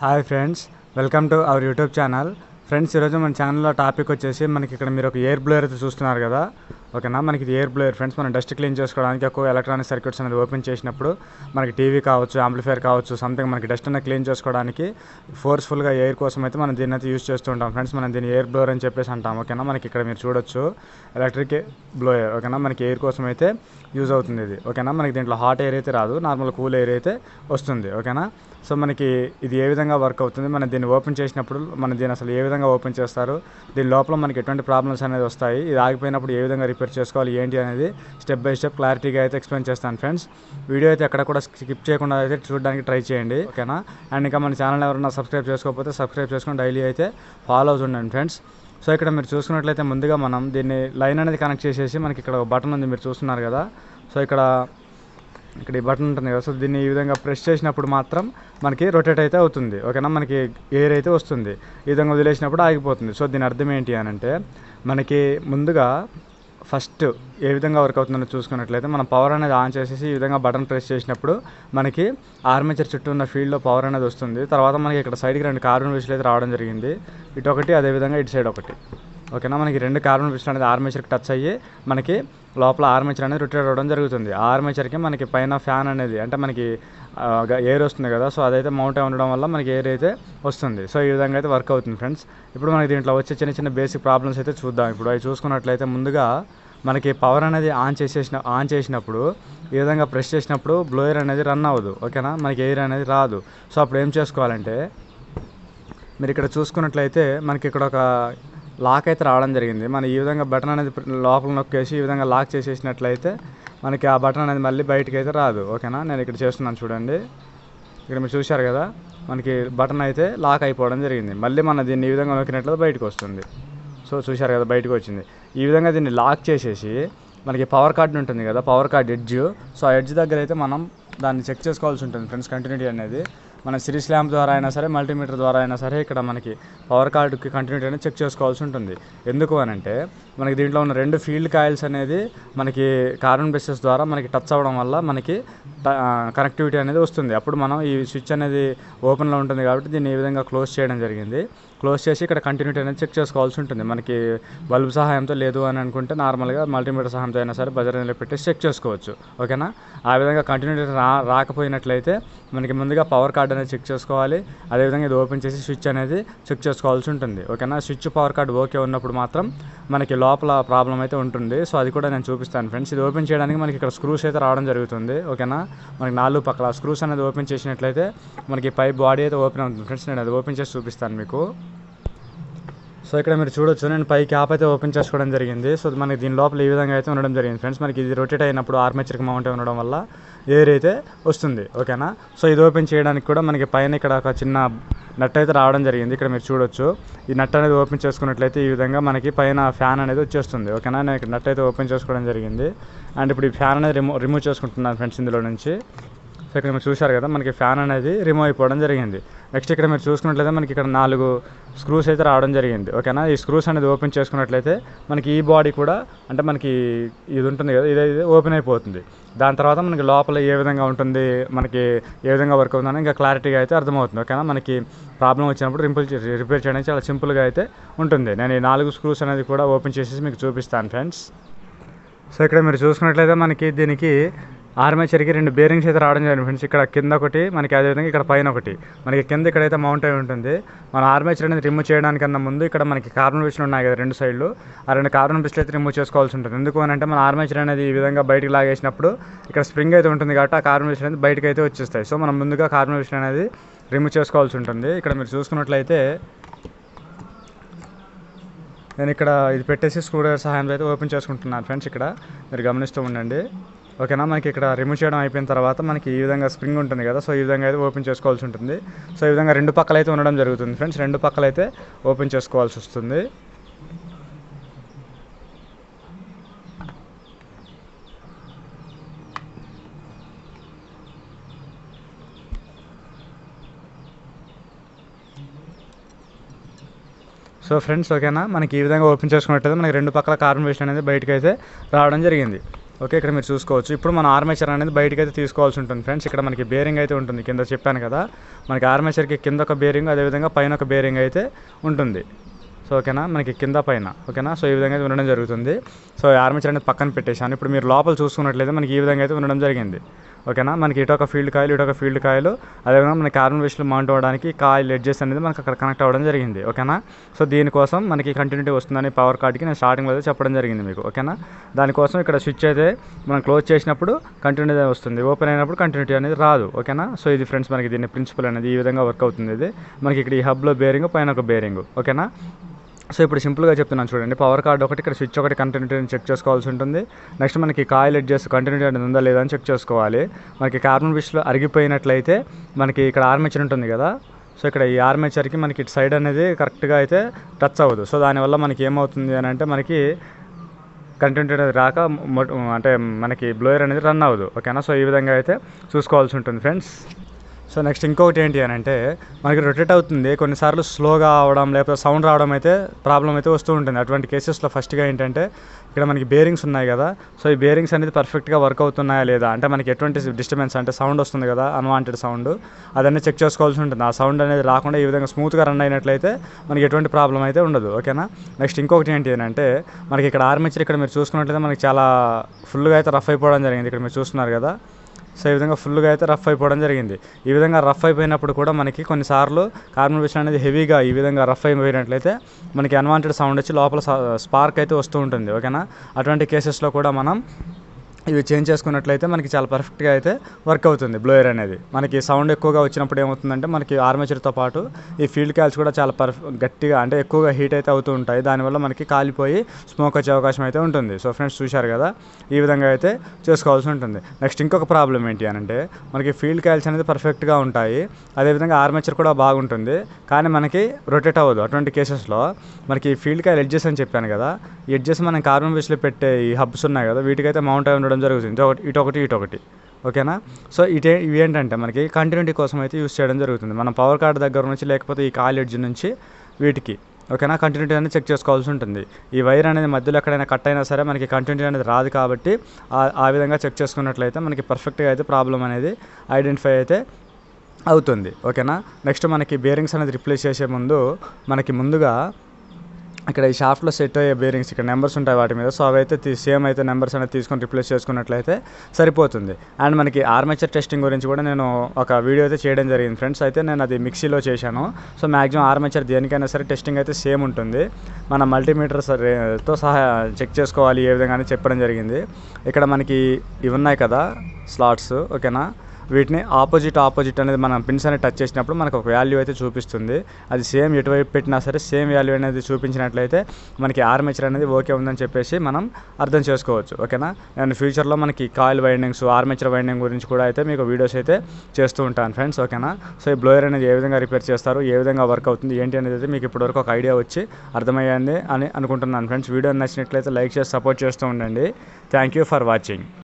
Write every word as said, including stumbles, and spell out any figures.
Hi friends, welcome to our YouTube channel. Friends, ఈరోజు మన ఛానల్లో టాపిక్ వచ్చేసి మనకి ఇక్కడ మీరు ఒక ఎయిర్ బ్లోయర్ అయితే చూస్తున్నారు కదా. ఓకేనా, మనకి ఇది ఎయిర్ బ్లోయర్ ఫ్రెండ్స్. మనం డస్ట్ క్లీన్ చేసుకోవడానికి ఎక్కువ ఎలక్ట్రానిక్ సర్క్యూట్స్ అనేది ఓపెన్ చేసినప్పుడు మనకి టీవీ కావచ్చు, యాంప్లిఫైర్ కావచ్చు, సంథింగ్ మనకి డస్ట్ అనేది క్లీన్ చేసుకోవడానికి ఫోర్స్ఫుల్గా ఎయిర్ కోసం అయితే మనం దీన్ని అయితే యూస్ చేస్తూ ఉంటాం ఫ్రెండ్స్. మనం దీన్ని ఎయిర్ బ్లోయర్ అని చెప్పేసి అంటాం. ఓకేనా, మనకి ఇక్కడ మీరు చూడొచ్చు ఎలక్ట్రిక్ బ్లోయర్. ఓకేనా, మనకి ఎయిర్ కోసం అయితే యూజ్ అవుతుంది ఇది. ఓకేనా, మనకి దీంట్లో హాట్ ఎయిర్ అయితే రాదు, నార్మల్ కూల్ ఎయిర్ అయితే వస్తుంది. ఓకేనా, సో మనకి ఇది ఏ విధంగా వర్క్ అవుతుంది, మనం దీన్ని ఓపెన్ చేసినప్పుడు మనం దీన్ని అసలు ఏ విధంగా ఓపెన్ చేస్తారు, దీని లోపల మనకి ఎటువంటి ప్రాబ్లమ్స్ అనేది వస్తాయి, ఇది ఆగిపోయినప్పుడు ఏ విధంగా రిపేర్ చేసుకోవాలి ఏంటి అనేది స్టెప్ బై స్టెప్ క్లారిటీగా అయితే ఎక్స్ప్లెయిన్ చేస్తాను ఫ్రెండ్స్. వీడియో అయితే ఎక్కడ కూడా స్కిప్ చేయకుండా అయితే చూడడానికి ట్రై చేయండి. ఓకేనా, అండ్ ఇంకా మన ఛానల్ ఎవరైనా సబ్స్క్రైబ్ చేసుకోకపోతే సబ్స్క్రైబ్ చేసుకొని డైలీ అయితే ఫాలో అవుతుండండి ఫ్రెండ్స్. సో ఇక్కడ మీరు చూసుకున్నట్లయితే ముందుగా మనం దీన్ని లైన్ అనేది కనెక్ట్ చేసేసి మనకి ఇక్కడ ఒక బటన్ ఉంది, మీరు చూస్తున్నారు కదా. సో ఇక్కడ ఇక్కడ ఈ బటన్ ఉంటుంది కదా, సో దీన్ని ఈ విధంగా ప్రెస్ చేసినప్పుడు మాత్రం మనకి రొటేట్ అయితే అవుతుంది. ఓకేనా, మనకి ఎయిర్ అయితే వస్తుంది. ఈ విధంగా వదిలేసినప్పుడు ఆగిపోతుంది. సో దీని అర్థం ఏంటి అని అంటే, మనకి ముందుగా ఫస్ట్ ఏ విధంగా వర్క్ అవుతుందని చూసుకున్నట్లయితే మనం పవర్ అనేది ఆన్ చేసేసి ఈ విధంగా బటన్ ప్రెస్ చేసినప్పుడు మనకి ఆర్మేచర్ చుట్టూ ఉన్న ఫీల్డ్లో పవర్ అనేది వస్తుంది. తర్వాత మనకి ఇక్కడ సైడ్కి రెండు కార్బన్ విషయాలు అయితే రావడం జరిగింది, ఇటు ఒకటి, అదేవిధంగా ఇటు సైడ్ ఒకటి. ఓకేనా, మనకి రెండు కార్బన్ పిస్టన్ అనేది ఆర్మేచర్కి టచ్ అయ్యి మనకి లోపల ఆర్మేచర్ అనేది రొటేట్ అవ్వడం జరుగుతుంది. ఆ ఆర్మేచర్కి మనకి పైన ఫ్యాన్ అనేది అంటే మనకి ఎయిర్ వస్తుంది కదా, సో అదైతే మౌంట్ అయి ఉండడం వల్ల మనకి ఎయిర్ అయితే వస్తుంది. సో ఈ విధంగా అయితే వర్క్ అవుతుంది ఫ్రెండ్స్. ఇప్పుడు మనకి దీంట్లో వచ్చే చిన్న చిన్న బేసిక్ ప్రాబ్లమ్స్ అయితే చూద్దాం. ఇప్పుడు అవి చూసుకున్నట్లయితే ముందుగా మనకి పవర్ అనేది ఆన్ చేసేసిన ఆన్ చేసినప్పుడు ఈ విధంగా ప్రెస్ చేసినప్పుడు బ్లోయర్ అనేది రన్ అవ్వదు. ఓకేనా, మనకి ఎయిర్ అనేది రాదు. సో అప్పుడు ఏం చేసుకోవాలంటే, మీరు ఇక్కడ చూసుకున్నట్లయితే మనకి ఇక్కడ ఒక లాక్ అయితే రావడం జరిగింది. మనం ఈ విధంగా బటన్ అనేది లోపల నొక్కేసి ఈ విధంగా లాక్ చేసేసినట్లయితే మనకి ఆ బటన్ అనేది మళ్ళీ బయటకు అయితే రాదు. ఓకేనా, నేను ఇక్కడ చేస్తున్నాను చూడండి. ఇక్కడ మీరు చూశారు కదా, మనకి బటన్ అయితే లాక్ అయిపోవడం జరిగింది. మళ్ళీ మనం దీన్ని ఈ విధంగా నొక్కినట్లయితే బయటకు వస్తుంది. సో చూశారు కదా, బయటకు వచ్చింది. ఈ విధంగా దీన్ని లాక్ చేసేసి మనకి పవర్ కార్డ్ ఉంటుంది కదా, పవర్ కార్డ్ ఎడ్జ్, సో ఆ ఎడ్జ్ దగ్గర అయితే మనం దాన్ని చెక్ చేసుకోవాల్సి ఉంటుంది ఫ్రెండ్స్. కంటిన్యూటీ అనేది మన సిరీస్ ల్యాంప్ ద్వారా అయినా సరే, మల్టీమీటర్ ద్వారా అయినా సరే ఇక్కడ మనకి పవర్ కార్డుకి కంటిన్యూటీ అనేది చెక్ చేసుకోవాల్సి ఉంటుంది. ఎందుకు అని అంటే, మనకి దీంట్లో ఉన్న రెండు ఫీల్డ్ కాయిల్స్ అనేది మనకి కార్బన్ బేసెస్ ద్వారా మనకి టచ్ అవ్వడం వల్ల మనకి కనెక్టివిటీ అనేది వస్తుంది. అప్పుడు మనం ఈ స్విచ్ అనేది ఓపెన్లో ఉంటుంది కాబట్టి దీన్ని ఈ విధంగా క్లోజ్ చేయడం జరిగింది. క్లోజ్ చేసి ఇక్కడ కంటిన్యూటీ అనేది చెక్ చేసుకోవాల్సి ఉంటుంది. మనకి బల్బ్ సహాయంతో లేదు అని అనుకుంటే నార్మల్గా మల్టీమీటర్ సహాయంతో అయినా సరే బజర్ అనేది పెట్టేసి చెక్ చేసుకోవచ్చు. ఓకేనా, ఆ విధంగా కంటిన్యూటీ రా రాకపోయినట్లయితే మనకి ముందుగా పవర్ కార్డ్ అనేది చెక్ చేసుకోవాలి. అదేవిధంగా ఇది ఓపెన్ చేసి స్విచ్ అనేది చెక్ చేసుకోవాల్సి ఉంటుంది. ఓకేనా, స్విచ్ పవర్ కార్డ్ ఓకే ఉన్నప్పుడు మాత్రం మనకి లోపల ప్రాబ్లం అయితే ఉంటుంది. సో అది కూడా నేను చూపిస్తాను ఫ్రెండ్స్. ఇది ఓపెన్ చేయడానికి మనకి ఇక్కడ స్క్రూస్ అయితే రావడం జరుగుతుంది. ఓకేనా, మనకి నాలుగు పక్కల స్క్రూస్ అనేది ఓపెన్ చేసినట్లయితే మనకి పై బాడీ అయితే ఓపెన్ అవుతుంది ఫ్రెండ్స్. నేను అది ఓపెన్ చేసి చూపిస్తాను మీకు. సో ఇక్కడ మీరు చూడొచ్చు, నేను పై క్యాప్ అయితే ఓపెన్ చేసుకోవడం జరిగింది. సో మనకి దీని లోపల ఈ విధంగా అయితే ఉండడం జరిగింది ఫ్రెండ్స్. మనకి ఇది రొటేట్ అయినప్పుడు ఆర్మేచర్కి మౌంట్ అయి ఉండడం వల్ల ఎయిర్ అయితే వస్తుంది. ఓకేనా, సో ఇది ఓపెన్ చేయడానికి కూడా మనకి పైన ఇక్కడ ఒక చిన్న నట్ అయితే రావడం జరిగింది. ఇక్కడ మీరు చూడొచ్చు, ఈ నట్ అనేది ఓపెన్ చేసుకున్నట్లయితే ఈ విధంగా మనకి పైన ఫ్యాన్ అనేది వచ్చేస్తుంది. ఓకేనా, నేను ఇక్కడ నట్ అయితే ఓపెన్ చేసుకోవడం జరిగింది. అండ్ ఇప్పుడు ఈ ఫ్యాన్ అనేది రిమూవ్ రిమూవ్ చేసుకుంటున్నాను ఫ్రెండ్స్ ఇందులో నుంచి. సో ఇక్కడ మీరు చూశారు కదా, మనకి ఫ్యాన్ అనేది రిమూవ్ అయిపోవడం జరిగింది. నెక్స్ట్ ఇక్కడ మీరు చూసుకున్నట్లయితే మనకి ఇక్కడ నాలుగు స్క్రూస్ అయితే రావడం జరిగింది. ఓకేనా, ఈ స్క్రూస్ అనేది ఓపెన్ చేసుకున్నట్లయితే మనకి ఈ బాడీ కూడా అంటే మనకి ఇది ఉంటుంది కదా, ఇది ఓపెన్ అయిపోతుంది. దాని తర్వాత మనకి లోపల ఏ విధంగా ఉంటుంది, మనకి ఏ విధంగా వర్క్ అవుతుందని ఇంకా క్లారిటీగా అయితే అర్థమవుతుంది. ఓకేనా, మనకి ప్రాబ్లం వచ్చినప్పుడు రింపుల్ రిపేర్ చేయడానికి చాలా సింపుల్గా అయితే ఉంటుంది. నేను ఈ నాలుగు స్క్రూస్ అనేది కూడా ఓపెన్ చేసేసి మీకు చూపిస్తాను ఫ్రెండ్స్. సో ఇక్కడ మీరు చూసుకున్నట్లయితే మనకి దీనికి ఆర్మేచర్కి రెండు బేరింగ్స్ అయితే రావడం జరిగింది ఫ్రెండ్స్. ఇక్కడ కింద ఒకటి మనకి, అదేవిధంగా ఇక్కడ పైన ఒకటి మనకి కింద ఇక్కడైతే మౌంట్ అయి ఉంటుంది. మన ఆర్మేచర్ అనేది రిమూవ్ చేయడానికన్నా ముందు ఇక్కడ మనకి కార్బన్ పిస్టన్లు ఉన్నాయి కదా రెండు సైడ్లు, ఆ రెండు కార్బన్ పిస్టన్లు అయితే రిమూవ్ చేసుకోవాల్సి ఉంటుంది. ఎందుకు అని అంటే మన ఆర్మేచర్ అనేది ఈ విధంగా బయటికి లాగేసినప్పుడు ఇక్కడ స్ప్రింగ్ అయితే ఉంటుంది కాబట్టి ఆ కార్బన్ పిస్టన్ అనేది బయటకు అయితే వచ్చేస్తాయి. సో మనం ముందుగా కార్బన్ పిస్టన్ అనేది రిమూవ్ చేసుకోవాల్సి ఉంటుంది. ఇక్కడ మీరు చూసుకున్నట్లయితే నేను ఇక్కడ ఇది పెట్టేసి స్క్రూ డ్రైవర్ సహాయంతో అయితే ఓపెన్ చేసుకుంటున్నాను ఫ్రెండ్స్. ఇక్కడ మీరు గమనిస్తూ ఉండండి. ఓకేనా, మనకి ఇక్కడ రిమూవ్ చేయడం అయిపోయిన తర్వాత మనకి ఈ విధంగా స్ప్రింగ్ ఉంటుంది కదా, సో ఈ విధంగా అయితే ఓపెన్ చేసుకోవాల్సి ఉంటుంది. సో ఈ విధంగా రెండు పక్కల అయితే ఉండడం జరుగుతుంది ఫ్రెండ్స్. రెండు పక్కల అయితే ఓపెన్ చేసుకోవాల్సి వస్తుంది. సో ఫ్రెండ్స్, ఓకేనా, మనకి ఈ విధంగా ఓపెన్ చేసుకున్నట్లయితే మనకి రెండు పక్కల కార్బన్ వేస్ట్ అనేది బయటకు అయితే రావడం జరిగింది. ఓకే, ఇక్కడ మీరు చూసుకోవచ్చు. ఇప్పుడు మన ఆర్మేచర్ అనేది బయటకి అయితే తీసుకోవాల్సి ఉంటుంది ఫ్రెండ్స్. ఇక్కడ మనకి బేరింగ్ అయితే ఉంటుంది, కింద చెప్పాను కదా మనకి ఆర్మేచర్కి కింద ఒక బేరింగ్, అదేవిధంగా పైన ఒక బేరింగ్ అయితే ఉంటుంది. సో ఓకేనా, మనకి కింద పైన ఓకేనా. సో ఈ విధంగా అయితే ఉండడం జరుగుతుంది. సో ఆర్మేచర్ అనేది పక్కన పెట్టేశాను. ఇప్పుడు మీరు లోపల చూసుకున్నట్లయితే మనకి ఈ విధంగా అయితే ఉండడం జరిగింది. ఓకేనా, మనకి ఇటు ఒక ఫీల్డ్ కాయిల్, ఇటు ఒక ఫీల్డ్ కాయిల్, అదేవిధంగా మనకి కార్బన్ వేస్ట్లు మౌంట్ అవ్వడానికి కాయిల్ ఎడ్జెస్ అనేది మనకి అక్కడ కనెక్ట్ అవ్వడం జరిగింది. ఓకేనా, సో దీనికోసం మనకి కంటిన్యూటీ వస్తుందని పవర్ కార్డ్కి నేను స్టార్టింగ్లో అయితే చెప్పడం జరిగింది మీకు. ఓకేనా, దానికోసం ఇక్కడ స్విచ్ అయితే మనం క్లోజ్ చేసినప్పుడు కంటిన్యూటీ వస్తుంది, ఓపెన్ అయినప్పుడు కంటిన్యూటీ అనేది రాదు. ఓకేనా, సో ఇది ఫ్రెండ్స్ మనకి దీని ప్రిన్సిపల్ అనేది ఈ విధంగా వర్క్ అవుతుంది. ఇది మనకి ఇక్కడ ఈ హబ్లో బేరింగ్, పైన ఒక బేరింగ్. ఓకేనా, సో ఇప్పుడు సింపుల్గా చెప్తున్నాను చూడండి. పవర్ కార్డ్ ఒకటి, ఇక్కడ స్విచ్ ఒకటి కంటిన్యూటీని చెక్ చేసుకోవాల్సి ఉంటుంది. నెక్స్ట్ మనకి కాయిల్ ఎడ్జెస్ కంటిన్యూటీ అనేది ఉందా లేదా అని చెక్ చేసుకోవాలి. మనకి కార్బన్ విష్లో అరిగిపోయినట్లయితే మనకి ఇక్కడ ఆర్మేచర్ ఉంటుంది కదా, సో ఇక్కడ ఈ ఆర్మేచర్కి మనకి ఇటు సైడ్ అనేది కరెక్ట్గా అయితే టచ్ అవ్వదు. సో దానివల్ల మనకి ఏమవుతుంది అని అంటే మనకి కంటిన్యూటీ అనేది రాక అంటే మనకి బ్లోయర్ అనేది రన్ అవ్వదు. ఓకేనా, సో ఈ విధంగా అయితే చూసుకోవాల్సి ఉంటుంది ఫ్రెండ్స్. సో నెక్స్ట్ ఇంకొకటి ఏంటి అని అంటే మనకి రొటేట్ అవుతుంది, కొన్నిసార్లు స్లోగా అవడం లేకపోతే సౌండ్ రావడం అయితే ప్రాబ్లం అయితే వస్తూ ఉంటుంది. అటువంటి కేసెస్లో ఫస్ట్గా ఏంటంటే ఇక్కడ మనకి బేరింగ్స్ ఉన్నాయి కదా, సో ఈ బేరింగ్స్ అనేది పర్ఫెక్ట్గా వర్క్ అవుతున్నాయా లేదా, అంటే మనకి ఎటువంటి డిస్టర్బెన్స్ అంటే సౌండ్ వస్తుంది కదా, అన్వాంటెడ్ సౌండ్, అదన్నీ చెక్ చేసుకోవాల్సి ఉంటుంది. ఆ సౌండ్ అనేది రాకుండా ఈ విధంగా స్మూత్గా రన్ అయినట్లయితే మనకి ఎటువంటి ప్రాబ్లం అయితే ఉండదు. ఓకేనా, నెక్స్ట్ ఇంకొకటి ఏంటి అని అంటే మనకి ఇక్కడ ఆర్మేచర్ ఇక్కడ మీరు చూసుకున్నట్లయితే మనకి చాలా ఫుల్గా అయితే రఫ్ అయిపోవడం జరిగింది. ఇక్కడ మీరు చూస్తున్నారు కదా, సో ఈ విధంగా ఫుల్గా అయితే రఫ్ అయిపోవడం జరిగింది. ఈ విధంగా రఫ్ అయిపోయినప్పుడు కూడా మనకి కొన్నిసార్లు కార్బన్ విషయం అనేది హెవీగా ఈ విధంగా రఫ్ అయిపోయినట్లయితే మనకి అన్వాంటెడ్ సౌండ్ వచ్చి లోపల స్పార్క్ అయితే వస్తూ ఉంటుంది. ఓకేనా, అటువంటి కేసెస్లో కూడా మనం ఇవి చేంజ్ చేసుకున్నట్లయితే మనకి చాలా పర్ఫెక్ట్గా అయితే వర్క్ అవుతుంది బ్లోయర్ అనేది. మనకి సౌండ్ ఎక్కువగా వచ్చినప్పుడు ఏమవుతుందంటే మనకి ఆర్మేచర్తో పాటు ఈ ఫీల్డ్ కాయిల్స్ కూడా చాలా పర్ఫ్ గట్టిగా అంటే ఎక్కువగా హీట్ అయితే అవుతూ ఉంటాయి. దానివల్ల మనకి కాలిపోయి స్మోక్ వచ్చే అవకాశం అయితే ఉంటుంది. సో ఫ్రెండ్స్ చూశారు కదా, ఈ విధంగా అయితే చేసుకోవాల్సి ఉంటుంది. నెక్స్ట్ ఇంకొక ప్రాబ్లం ఏంటి అని అంటే మనకి ఫీల్డ్ కాయిల్స్ అనేది పర్ఫెక్ట్గా ఉంటాయి, అదేవిధంగా ఆర్మేచర్ కూడా బాగుంటుంది, కానీ మనకి రొటేట్ అవ్వదు. అటువంటి కేసెస్లో మనకి ఫీల్డ్ కాయిల్ ఎడ్జెస్ అని చెప్పాను కదా, ఈ ఎడ్జెస్ మనం కార్బన్ బేస్లో పెట్టే ఈ హబ్స్ ఉన్నాయి కదా, వీటికైతే మౌంట్ అయి ఉండడం జరుగుతుంది. ఇటొకటి ఇటొకటి ఇటొకటి ఓకేనా, సో ఇటే ఇవి ఏంటంటే మనకి కంటిన్యూటీ కోసం అయితే యూస్ చేయడం జరుగుతుంది. మనం పవర్ కార్డ్ దగ్గర నుంచి లేకపోతే ఈ కాయిల్ ఎడ్జ్ నుంచి వీటికి ఓకేనా కంటిన్యూటీ అనేది చెక్ చేసుకోవాల్సి ఉంటుంది. ఈ వైర్ అనేది మధ్యలో ఎక్కడైనా కట్ అయినా సరే మనకి కంటిన్యూటీ అనేది రాదు, కాబట్టి ఆ విధంగా చెక్ చేసుకున్నట్లయితే మనకి పర్ఫెక్ట్గా అయితే ప్రాబ్లం అనేది ఐడెంటిఫై అయితే అవుతుంది. ఓకేనా, నెక్స్ట్ మనకి బేరింగ్స్ అనేది రిప్లేస్ చేసే ముందు మనకి ముందుగా ఇక్కడ ఈ షాఫ్ట్లో సెట్ అయ్యే బేరింగ్స్ ఇక్కడ నెంబర్స్ ఉంటాయి వాటి మీద, సో అవైతే సేమ్ అయితే నెంబర్స్ అనేది తీసుకొని రిప్లేస్ చేసుకున్నట్లయితే సరిపోతుంది. అండ్ మనకి ఆర్మేచర్ టెస్టింగ్ గురించి కూడా నేను ఒక వీడియో అయితే చేయడం జరిగింది ఫ్రెండ్స్. అయితే నేను అది మిక్సీలో చేశాను. సో మ్యాక్సిమం ఆర్మేచర్ దేనికైనా సరే టెస్టింగ్ అయితే సేమ్ ఉంటుంది. మన మల్టీమీటర్ తో సహా చెక్ చేసుకోవాలి ఏ విధంగా అని చెప్పడం జరిగింది. ఇక్కడ మనకి ఇవి ఉన్నాయి కదా స్లాట్స్, ఓకేనా, వీటిని ఆపోజిట్ ఆపోజిట్ అనేది మనం పిన్స్ అనేది టచ్ చేసినప్పుడు మనకు ఒక వాల్యూ అయితే చూపిస్తుంది. అది సేమ్ ఎటువైపు పెట్టినా సరే సేమ్ వాల్యూ అనేది చూపించినట్లయితే మనకి ఆర్మేచర్ అనేది ఓకే ఉందని చెప్పేసి మనం అర్థం చేసుకోవచ్చు. ఓకేనా, నేను ఫ్యూచర్లో మనకి కాయిల్ వైండింగ్స్, ఆర్మేచర్ వైండింగ్ గురించి కూడా అయితే మీకు వీడియోస్ అయితే చేస్తూ ఉంటాను ఫ్రెండ్స్. ఓకేనా, సో ఈ బ్లోయర్ అనేది ఏ విధంగా రిపేర్ చేస్తారు, ఏ విధంగా వర్క్ అవుతుంది ఏంటి అనేది అయితే మీకు ఇప్పటివరకు ఒక ఐడియా వచ్చి అర్థమయ్యింది అని అనుకుంటున్నాను ఫ్రెండ్స్. వీడియో నచ్చినట్లయితే లైక్ చేసి సపోర్ట్ చేస్తూ ఉండండి. Thank you for watching.